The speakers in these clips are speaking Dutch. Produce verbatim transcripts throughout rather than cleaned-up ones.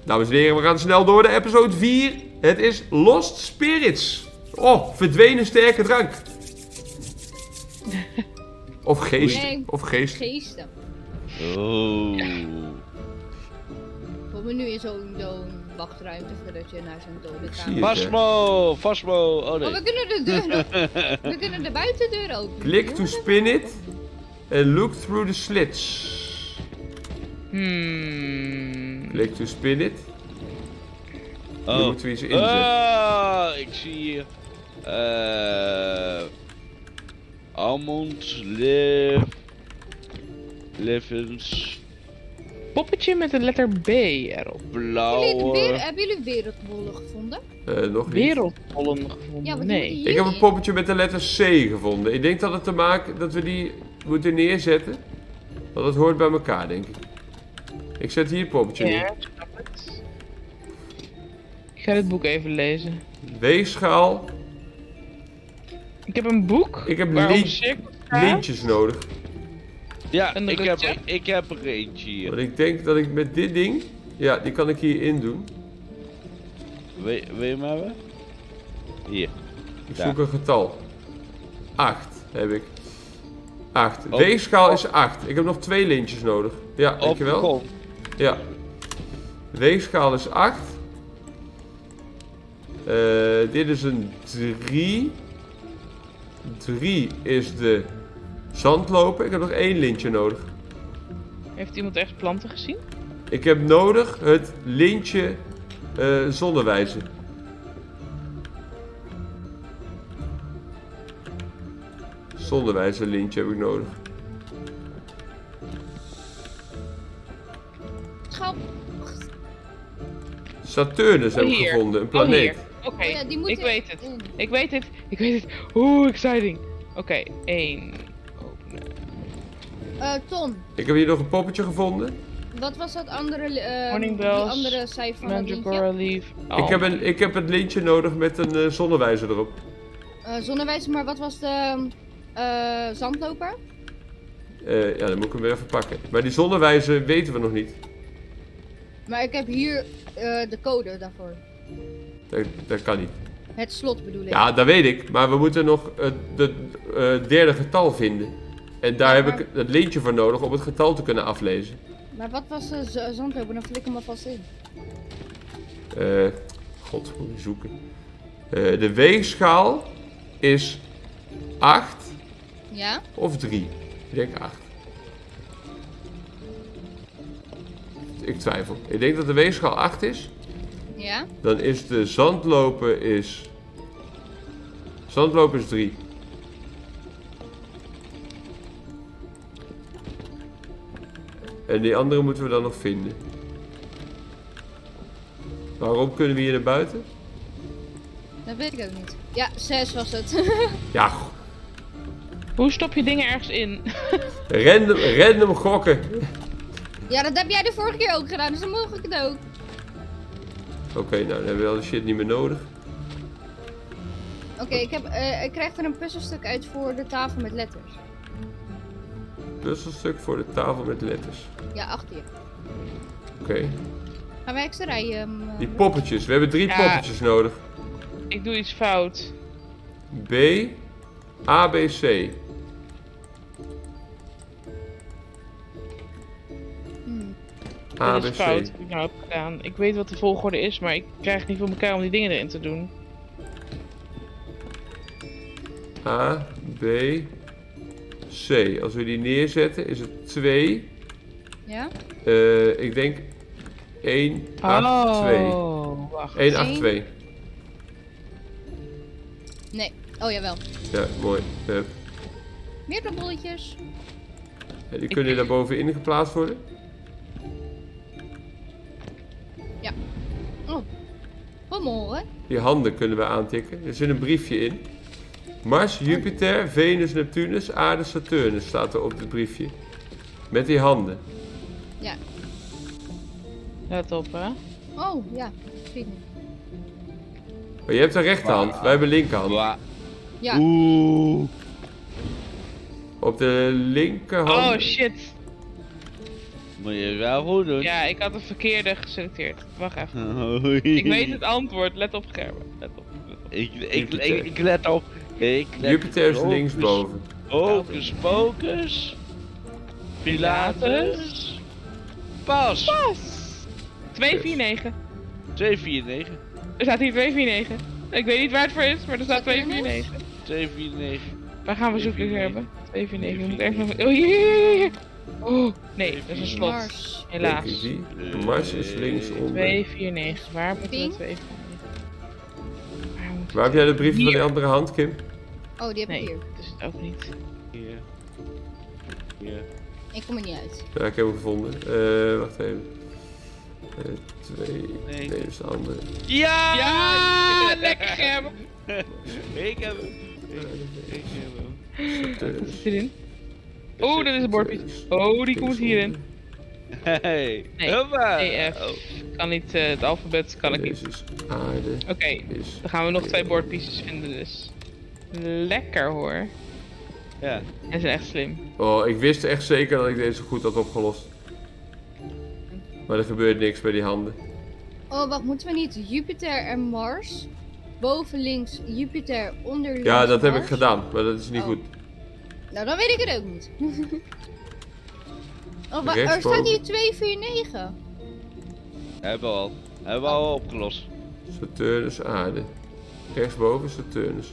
Dames en heren, we gaan snel door naar episode vier. Het is Lost Spirits. Oh, verdwenen sterke drank. Of geesten. Nee, of geesten. geesten. Oh. Kom we nu in zo'n zo'n wachtruimte voordat je naar zo'n dode zie kamer... het. Fasmo, Fasmo. Oh nee. Oh, we kunnen de deur nog... We kunnen de buitendeur openen. Click to spin it. And look through the slits. Hmm. Click to spin it. Nu Oh. moeten we iets inzetten. Ah, ik zie hier. Eh. Almond, liv. Livens. Poppetje met de letter B erop. Hebben jullie, Blauwe. weer, hebben jullie wereldbollen gevonden? Uh, nog niet. Wereldbollen gevonden. Ja, wat nee. doen die Ik heb een hierin? poppetje met de letter C gevonden. Ik denk dat het te maken dat we die moeten neerzetten. Want dat hoort bij elkaar, denk ik. Ik zet hier het poppetje Ja, neer. ik snap het. Ik ga dit boek even lezen. Weegschaal. Ik heb een boek. Ik heb waarop lint- een cirkel staat. Lintjes nodig. Ja, Een ik heb, recept? er- ik heb er eentje hier. Want ik denk dat ik met dit ding... Ja, die kan ik hierin doen. Wil, wil je hem hebben? Hier. Ik Ja. zoek een getal. acht heb ik. acht. Op- Weegschaal is acht. Ik heb nog twee lintjes nodig. Ja, Op de dankjewel. grond. Ja. Weegschaal is acht. Eh, dit is een drie. drie is de zandloper. Ik heb nog één lintje nodig. Heeft iemand echt planten gezien? Ik heb nodig het lintje eh zonnewijzer. Zonnewijzer lintje heb ik nodig. Schap. Saturnus heb ik hier. gevonden, een Oh, planeet. hier. Oké, Oh ja, die ik moeten weet het. in. Ik weet het. Ik weet het. Oeh, exciting. Oké, één. Openen. Eh, Ton, Ik heb hier nog een poppetje gevonden. wat was dat andere, eh Morning die bells, andere cijfer van dat Mandragora liedje? leaf. Ik, Oh. heb een, ik heb het lintje nodig met een eh, zonnewijzer erop. Uh, zonnewijzer, maar wat was de eh zandloper? Eh, ja, dan moet ik hem weer even pakken. Maar die zonnewijzer weten we nog niet. Maar ik heb hier eh, de code daarvoor. Dat, dat kan niet. Het slot bedoel ik. Ja, dat weet ik. Maar we moeten nog het de, eh, derde getal vinden. En daar Ja, heb maar- ik het lintje voor nodig om het getal te kunnen aflezen. Maar wat was de z- zandloper? Dan vul ik hem alvast in. Eh, God, moet ik zoeken. Eh, de weegschaal is acht Ja? of drie. Ik denk acht. Ik twijfel. Ik denk dat de weegschaal acht is. Ja? Dan is de zandloper is... Zandloper is drie. En die andere moeten we dan nog vinden. Waarom kunnen we hier naar buiten? Dat weet ik ook niet. Ja, zes was het. Ja, go- Hoe stop je dingen ergens in? random, random gokken. Ja, dat heb jij de vorige keer ook gedaan, dus dan mag ik het ook. Oké, nou dan hebben we al die shit niet meer nodig. Oké, ik heb, eh, ik krijg er een puzzelstuk uit voor de tafel met letters. Puzzelstuk voor de tafel met letters. Ja, achter je. Oké. Gaan wij extra rijden? eh, Die poppetjes. We hebben drie Ja. poppetjes nodig. Ik doe iets fout. B, A, B, C. hmm. A, Dat B, is C. fout. Wat ik nou heb gedaan. Ik weet wat de volgorde is, maar ik krijg het niet voor elkaar om die dingen erin te doen. A, B, C. Als we die neerzetten is het twee. Ja? Uh, ik denk één, acht, twee. Oh, wacht. één, acht, Eén. twee. Nee. Oh, jawel. Ja, mooi. Hup. Meer bolletjes. En die kunnen daar bovenin geplaatst worden. Oh. Wat mooi, hè? Die handen kunnen we aantikken. Er zit een briefje in. Mars, Jupiter, Venus, Neptunus, Aarde, Saturnus staat er op het briefje. Met die handen. Ja. Let op, hè. Oh, ja. Schiet niet. Maar je hebt een rechterhand, wij hebben linkerhand. Wa- Ja. Moet je wel goed doen. Ja, ik had het verkeerde geselecteerd. Wacht even. Oei. Ik weet het antwoord. Let op, Gerben. Let op. Let op. Ik, ik, ik, ik let op. Ik let Jupiter is op. linksboven. Hocus pocus. Pilatus. Pas. Pas! twee vier negen. twee vier negen. Er staat hier twee vier negen. Ik weet niet waar het voor is, maar er staat twee vier negen. twee vier negen. Waar gaan we zoeken, Gerben? twee vier negen. Je moet echt nog... Oh, hier, hier, hier. Oh, nee, dat is een slot. Mars. Denk Helaas. ik die. De Mars is linksonder. twee vier negen. Waar moeten we Ping? twee vier negen? Waar moet Waar heb jij de briefje van Hier. die andere hand, Kim? Oh, die heb ik Nee, hier. dat is het ook niet. Hier. Hier. Ik kom er niet uit. Ja, ik heb hem gevonden. Eh, wacht even. Eh, twee. Nee. Nee, dat is de andere. Ja! Ja, lekker, Gerben. Ik heb hem. Ik, ik heb hem. Saturnus. Zit erin. Oh, dat is een bordpiece. Oh, die komt hierin. Hey. Nee, Hoppa. E F. Oh. Kan niet, uh, het alfabet kan ik niet. Deze is aarde. Oké, Is... dan gaan we nog twee bordpieces vinden dus. Lekker hoor. Ja. En ze zijn echt slim. Oh, ik wist echt zeker dat ik deze goed had opgelost. Maar er gebeurt niks bij die handen. Oh, wacht, moeten we niet Jupiter en Mars? Boven links Jupiter, onder links Ja, dat heb ik Mars? gedaan, maar dat is niet Oh. goed. Nou, dan weet ik het ook niet. Oh, wa- er Rechtsboven. staat hier twee vier negen. Hebben we al. Hebben we al opgelost. Saturnus, aarde. Rechtsboven Saturnus.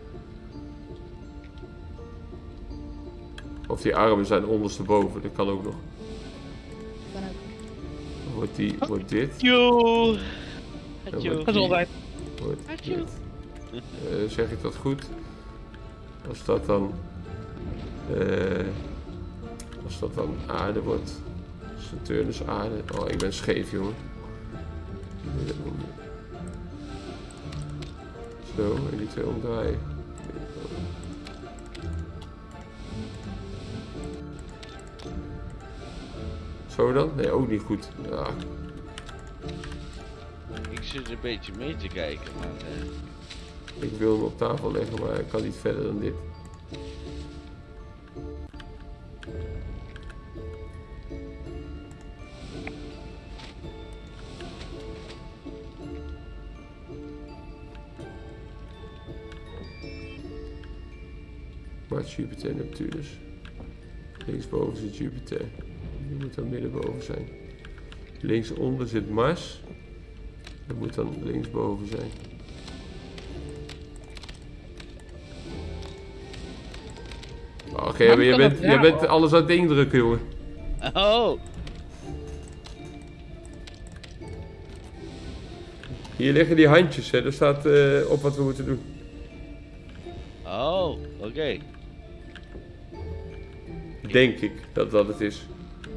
Of die armen zijn ondersteboven, dat kan ook nog. Kan ook. Wordt, die, wordt dit? Yo. Ja, Yo. maar- Gezondheid. Wordt Atjoe. dit. Eh, zeg ik dat goed? Als dat dan... eh, als dat dan aarde wordt. Saturnus, aarde. Oh, ik ben scheef, jongen. Zo, en die twee omdraaien. Zo dan? Nee, ook niet goed. Ja, Ik zit een beetje mee te kijken, maar... eh, ik wil hem op tafel leggen, maar ik kan niet verder dan dit. Mars, Jupiter, Neptunus. Linksboven zit Jupiter. Die moet dan middenboven zijn. Linksonder zit Mars. Dat moet dan linksboven zijn. Oké, Man maar je kan bent, het je raar, bent hoor. alles aan het indrukken, jongen. Oh. Hier liggen die handjes, hè. Er staat eh, op wat we moeten doen. Oh. Oké. Denk ik dat dat het is.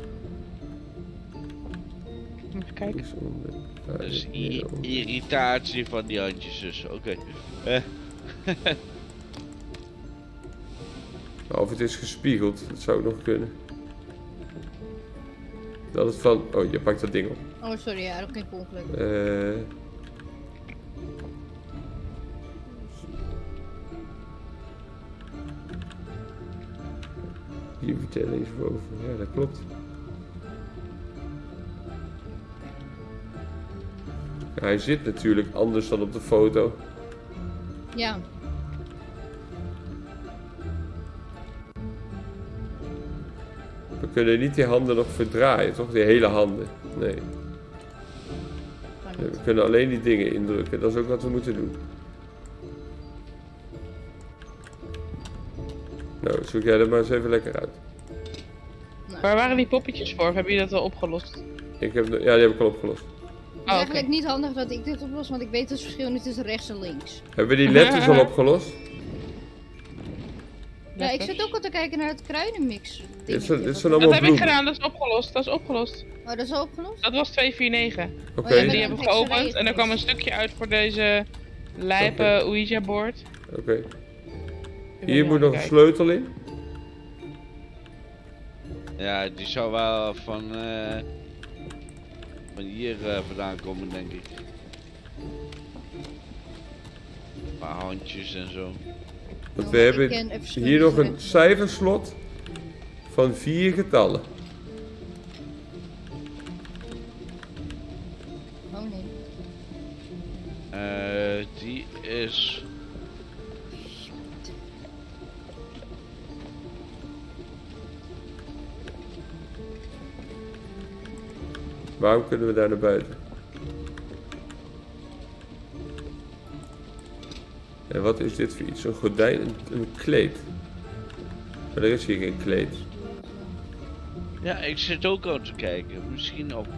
Even kijken. Linksonder, aarde, Dus i- middenonder. irritatie van die handjes dus. Oké. Eh, Of het is gespiegeld, dat zou nog kunnen. Dat het van... Oh, je pakt dat ding op. Oh, sorry, ja, dat klinkt ongeluk. Eh... Jupiter linksboven, ja dat klopt. Ja, hij zit natuurlijk anders dan op de foto. Ja, We kunnen niet die handen nog verdraaien, toch? Die hele handen. Nee. kan Nee, niet. we kunnen alleen die dingen indrukken. Dat is ook wat we moeten doen. Nou, zoek jij er maar eens even lekker uit. Nou, Waar waren die poppetjes voor? Of heb je dat al opgelost? Ik heb, de- ja, die heb ik al opgelost. het is Oh, oké. eigenlijk niet handig dat ik dit oplos, want ik weet het verschil niet tussen rechts en links. Hebben we die letters al opgelost? Ja, ik zit ook al te kijken naar het kruidenmix. Dit zijn, dit zijn Dat allemaal heb ik bloemen. gedaan, dat is opgelost. Dat is opgelost. Oh, dat is al opgelost? Dat was twee vier negen. Oké, Oh, ja, En die ben- hebben we hekserij geopend en er kwam een stukje uit voor deze lijpe Ouija-board. oké. Hier moet nog een sleutel in. ja, die zou wel van... eh van hier eh, vandaan komen, denk ik. Een paar handjes en zo. Want Oh, we ik hebben ken even verschillende hier nog een soorten. cijferslot van vier getallen. Oh nee. Uh, die is... Waarom kunnen we daar naar buiten? En wat is dit voor iets? Een gordijn, een, een kleed. Maar er is hier geen kleed. Ja, ik zit ook al te kijken. Misschien op...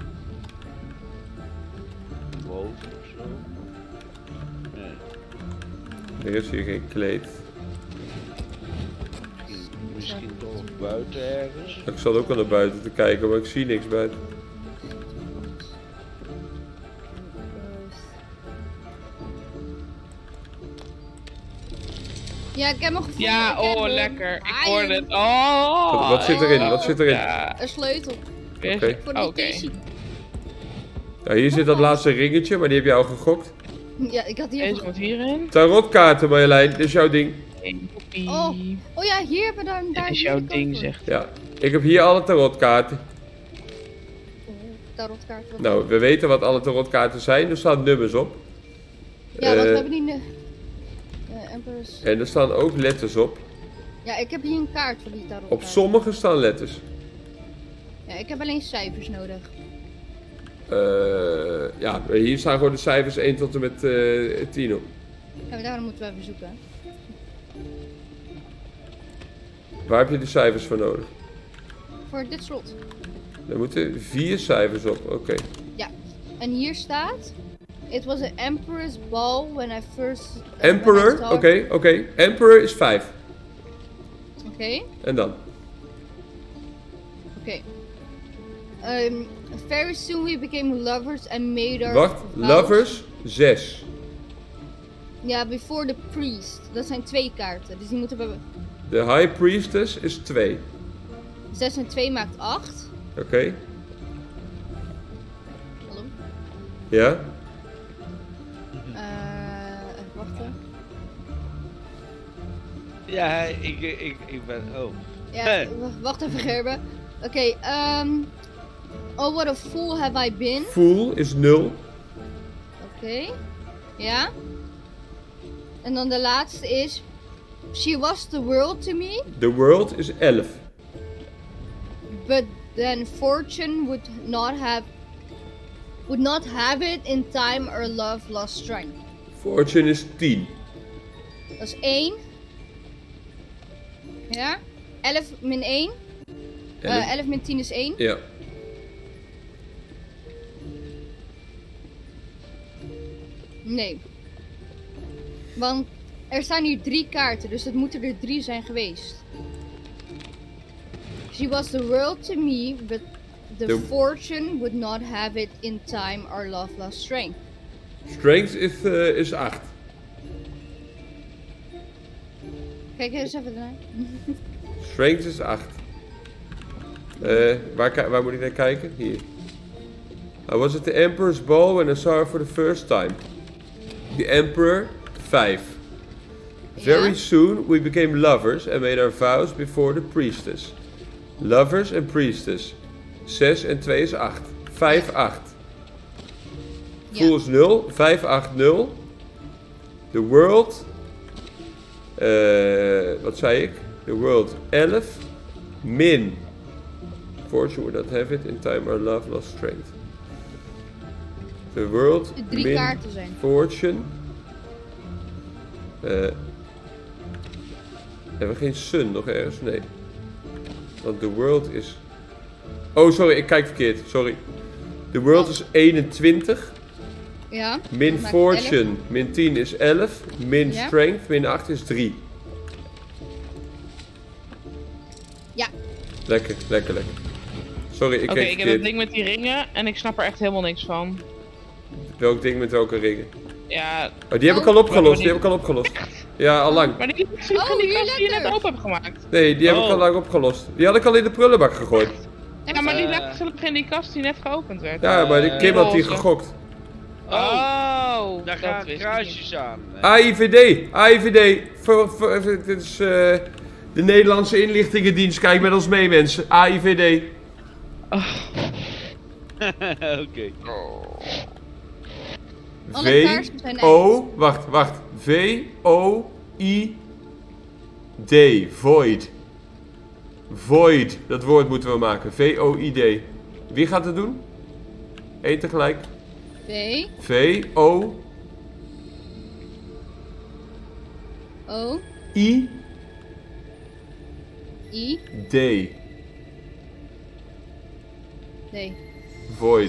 boven of zo. Nee. Er is hier geen kleed. Misschien, misschien toch buiten ergens. Ik zat ook al naar buiten te kijken, maar ik zie niks buiten. Ja, ik heb hem gevonden. Ja, ik heb oh hem. lekker. Ik Ah, hoorde je- het. Oh. Wat, wat zit erin? Wat zit erin? Ja. Een sleutel Oké. voor de Oké. locatie. Nou, hier zit dat laatste ringetje, maar die heb je al gegokt. Ja, ik had die Deze even... moet hierin. Tarotkaarten, Marjolein, dit is jouw ding. Eén kopie. Oh. Oh ja, hier hebben we dan... Dit Daar is hier jouw de ding, kant voor. zegt. Ja, ik heb hier alle tarotkaarten. Tarotkaart. wat- Nou, we weten wat alle tarotkaarten zijn, er staan nummers op. Ja, want we Eh, hebben die... ne- eh, Empress. En er staan ook letters op. Ja, ik heb hier een kaart voor die tarotkaart. Op sommige staan letters. Ja, ik heb alleen cijfers nodig. Eh, ja, hier staan gewoon de cijfers één tot en met eh, tien op. Ja, maar daarom moeten we even zoeken. Waar heb je de cijfers voor nodig? Voor dit slot. Er moeten vier cijfers op, oké. En hier staat... It was an emperor's ball when I first... uh, Emperor, when I oké, started- oké. Emperor is vijf. Oké. En dan? Oké. Um, very soon we became lovers and made our Wacht, vows. lovers, zes. Ja, before the priest. Dat zijn twee kaarten, dus die moeten we... De high priestess is twee. zes en twee maakt acht. Oké, Hallo? ja. Eh, even wachten. Ja, ik, ik, ik ben... Oh. Ja, Hey. w- wacht even Gerben. Oké, ehm... oh, what a fool have I been. Fool is nul. Oké. Ja. En dan de laatste is... She was the world to me, The world is elf. but then fortune would not have... Would not have it in time or love lost strength. Fortune is tien. Dat is één. Ja. elf min één. En Eh, het- elf min tien is één. ja. Nee. Want er staan hier drie kaarten, dus het moeten er drie zijn geweest. She was the world to me, but the De- fortune would not have it in time or love lost strength. Strength is, eh, is acht. Kijk eens even ernaar. Strength is acht. Eh, waar, ki- waar moet ik naar kijken? Hier. I was at the Emperor's ball when I saw her for the first time. The Emperor, vijf. Very Ja. soon we became lovers and made our vows before the priestess. Lovers en priestess. zes en twee is acht. vijf, acht. Fool Ja. is nul. vijf, acht, nul. The world. eh, wat zei ik? The world elf. Min. Fortune would not have it in time or love lost strength. The world Drie min kaarten zijn. fortune. Eh, hebben we geen sun nog ergens? Nee. Want the world is... Oh, sorry, ik kijk verkeerd. Sorry. The world is eenentwintig. Ja. Min dat maakt fortune, min tien is elf. Min Ja. strength, min acht is drie. Ja. Lekker, lekker, lekker. Sorry, ik Oké, kreeg ik heb dat verkeerd. ding met die ringen en ik snap er echt helemaal niks van. Welk ding met welke ringen? Ja, Oh, die heb ik Oh. al opgelost, Maar die die- heb ik al opgelost. Ja, al lang. maar die zie Oh, van die hier kast die je net lekker. open hebt gemaakt. Nee, die heb ik Oh. al lang opgelost. Die had ik al in de prullenbak gegooid. Ja, maar die Eh. lag gelukkig in die kast die net geopend werd. Ja, maar die Kim had die roze. gegokt. Oh, Oh, daar dat gaan wist ik niet. kruisjes aan. A I V D, A I V D. Voor, voor, dit is eh, de Nederlandse inlichtingendienst. Kijk met ons mee, mensen. A I V D. Oké. Alle V kaarsen zijn O, wacht, wacht. V O I D. Void. Void. Dat woord moeten we maken. V O I D. Wie gaat het doen? Eén tegelijk. V V O O I I D. D. Void.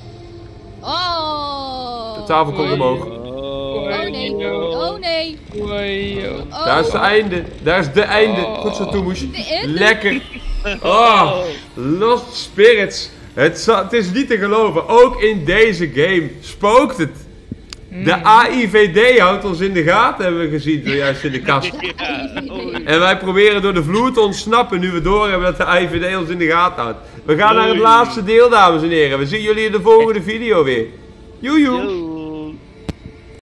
Oh! De tafel komt Oei. omhoog. Oh nee. Oh nee. Oei, oh. Oh. Daar is het einde. Daar is de einde. Oh. Goed zo, Toemoes. De einde? Lekker. Oh, Lost Spirits. Het, za- het is niet te geloven. Ook in deze game spookt het. De A I V D houdt ons in de gaten, hebben we gezien, zojuist in de kast. Ja, oei. En wij proberen door de vloer te ontsnappen, nu we doorhebben dat de A I V D ons in de gaten houdt. We gaan naar het Oei. laatste deel, dames en heren. We zien jullie in de volgende video weer. Joejoe. Yo.